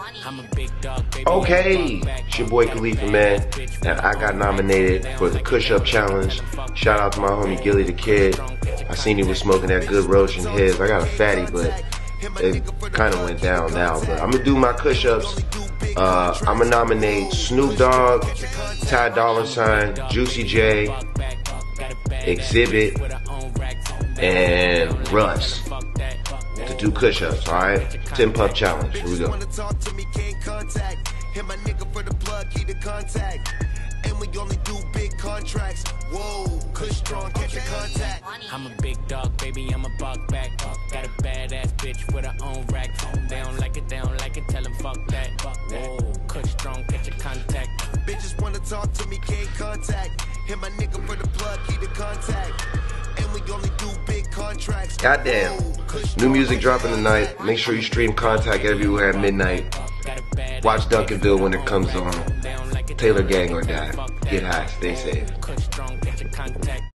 Okay, it's your boy Khalifa, man, and I got nominated for the Kush Up Challenge. Shout out to my homie Gilly the Kid. I seen he was smoking that good roach in his. I got a fatty, but it kind of went down now. But I'm gonna do my Kush Ups. I'm gonna nominate Snoop Dogg, Ty Dolla $ign, Juicy J, Exhibit, and Russ to do Kush Ups, alright? 10 puff challenge. Here we go. I'm a big dog, baby, I'm a buck back. Got a badass bitch with her own rack. They don't like it, tell them fuck that. Whoa, Kush strong, catch your contact. Bitches wanna talk to me, can't contact. Hit my nigga for the plug, keep the contact. And we only do big contracts. Goddamn. New music dropping tonight. Make sure you stream Contact everywhere at midnight. Watch Duncanville when it comes on. Taylor Gang or die. Get high, stay safe.